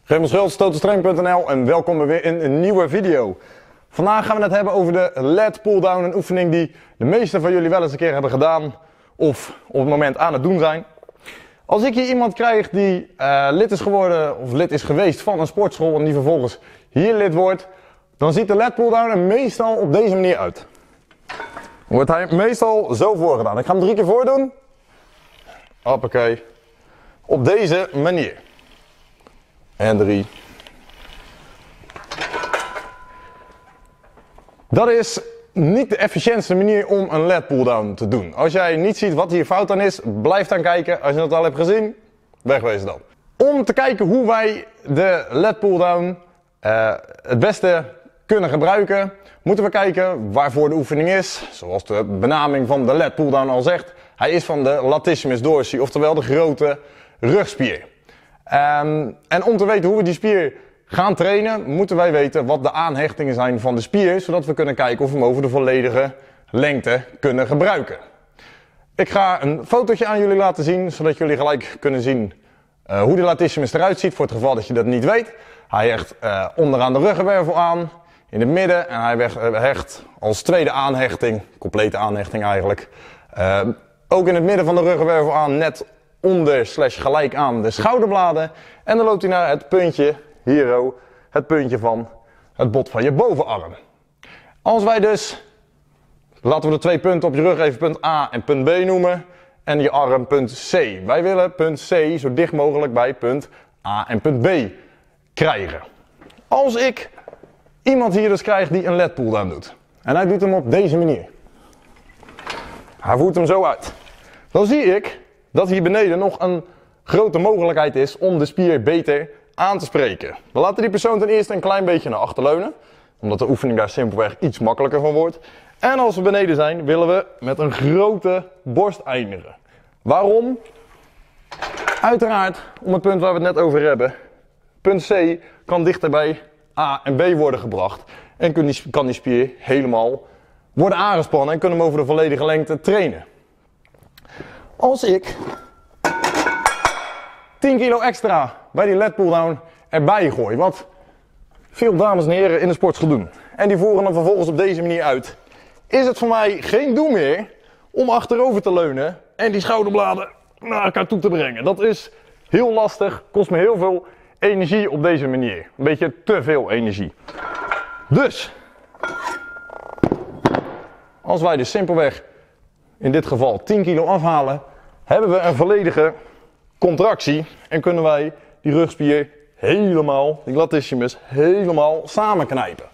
Raymond Schultz, totalstrength.nl en welkom weer in een nieuwe video. Vandaag gaan we het hebben over de lat pulldown, een oefening die de meesten van jullie wel eens een keer hebben gedaan of op het moment aan het doen zijn. Als ik hier iemand krijg die lid is geworden of lid is geweest van een sportschool en die vervolgens hier lid wordt, dan ziet de lat pulldown er meestal op deze manier uit. Wordt hij meestal zo voorgedaan. Ik ga hem 3 keer voordoen. Hoppakee. Op deze manier. En 3. Dat is niet de efficiëntste manier om een lat pulldown te doen. Als jij niet ziet wat hier fout aan is, blijf dan kijken. Als je het al hebt gezien, wegwezen dan. Om te kijken hoe wij de lat pulldown het beste kunnen gebruiken, moeten we kijken waarvoor de oefening is. Zoals de benaming van de lat pulldown al zegt. Hij is van de latissimus dorsi, oftewel de grote rugspier. En om te weten hoe we die spier gaan trainen, moeten wij weten wat de aanhechtingen zijn van de spier, zodat we kunnen kijken of we hem over de volledige lengte kunnen gebruiken. Ik ga een fotootje aan jullie laten zien, zodat jullie gelijk kunnen zien hoe de latissimus eruit ziet, voor het geval dat je dat niet weet. Hij hecht onderaan de ruggenwervel aan, in het midden, en hij hecht als tweede aanhechting, complete aanhechting eigenlijk, ook in het midden van de ruggenwervel aan, net onder / gelijk aan de schouderbladen. En dan loopt hij naar het puntje, hier, het puntje van het bot van je bovenarm. Als wij dus, laten we de 2 punten op je rug even punt A en punt B noemen. En je arm punt C. Wij willen punt C zo dicht mogelijk bij punt A en punt B krijgen. Als ik iemand hier dus krijg die een lat pulldown doet. En hij doet hem op deze manier. Hij voert hem zo uit. Dan zie ik dat hier beneden nog een grote mogelijkheid is om de spier beter aan te spreken. We laten die persoon ten eerste een klein beetje naar achter leunen, omdat de oefening daar simpelweg iets makkelijker van wordt. En als we beneden zijn, willen we met een grote borst eindigen. Waarom? Uiteraard om het punt waar we het net over hebben. Punt C kan dichter bij A en B worden gebracht en kan die spier helemaal worden aangespannen en kunnen we hem over de volledige lengte trainen. Als ik 10 kilo extra bij die lat pulldown erbij gooi, wat veel dames en heren in de sportschool doen, en die voeren hem vervolgens op deze manier uit, is het voor mij geen doel meer om achterover te leunen en die schouderbladen naar elkaar toe te brengen. Dat is heel lastig, kost me heel veel energie op deze manier. Een beetje te veel energie. Dus, als wij dus simpelweg in dit geval 10 kilo afhalen, hebben we een volledige contractie en kunnen wij die rugspier helemaal, die latissimus, helemaal samenknijpen.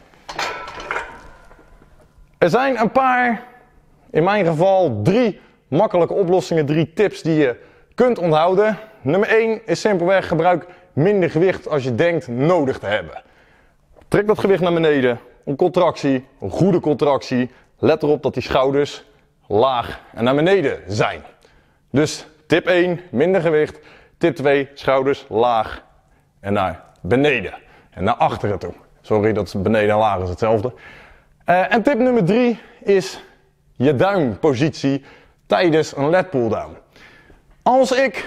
Er zijn een paar, in mijn geval 3 makkelijke oplossingen, 3 tips die je kunt onthouden. Nummer 1 is simpelweg gebruik minder gewicht als je denkt nodig te hebben. Trek dat gewicht naar beneden, een contractie, een goede contractie. Let erop dat die schouders laag en naar beneden zijn. Dus tip 1, minder gewicht. Tip 2, schouders laag en naar beneden. En naar achteren toe. Sorry, dat beneden en laag is hetzelfde. En tip nummer 3 is je duimpositie tijdens een lat pulldown. Als ik...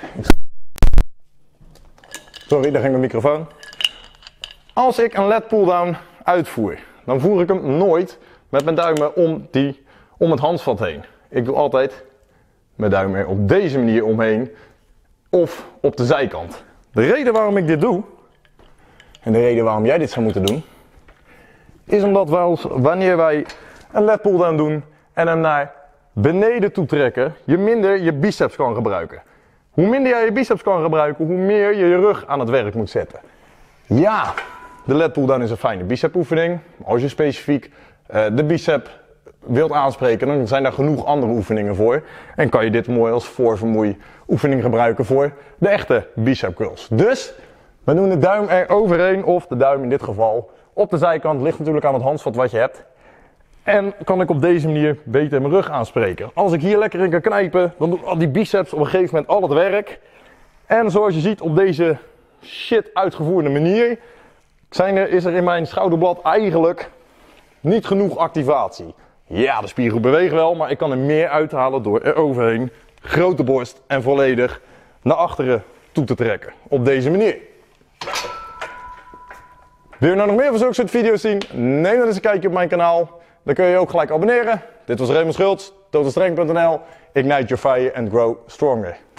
Sorry, daar ging mijn microfoon. Als ik een lat pulldown uitvoer, dan voer ik hem nooit met mijn duimen om het handvat heen. Ik doe altijd mijn duim er op deze manier omheen of op de zijkant. De reden waarom ik dit doe, en de reden waarom jij dit zou moeten doen, is omdat wanneer wij een lat pulldown doen en hem naar beneden toe trekken, je minder je biceps kan gebruiken. Hoe minder jij je biceps kan gebruiken, hoe meer je je rug aan het werk moet zetten. Ja, de lat pulldown is een fijne bicepoefening. Als je specifiek de bicep wilt aanspreken, dan zijn daar genoeg andere oefeningen voor. En kan je dit mooi als voorvermoei oefening gebruiken voor de echte bicep curls. Dus, we doen de duim er overheen, of de duim in dit geval op de zijkant. Ligt natuurlijk aan het handvat wat je hebt. En kan ik op deze manier beter mijn rug aanspreken. Als ik hier lekker in kan knijpen, dan doen al die biceps op een gegeven moment al het werk. En zoals je ziet op deze shit uitgevoerde manier, is er in mijn schouderblad eigenlijk niet genoeg activatie. Ja, de spiergroep beweegt wel, maar ik kan er meer uithalen door er overheen grote borst en volledig naar achteren toe te trekken. Op deze manier. Wil je nou nog meer van zulke soort video's zien? Neem dan eens een kijkje op mijn kanaal. Dan kun je je ook gelijk abonneren. Dit was Raymond Schultz, totalstrength.nl. Ignite your fire and grow stronger.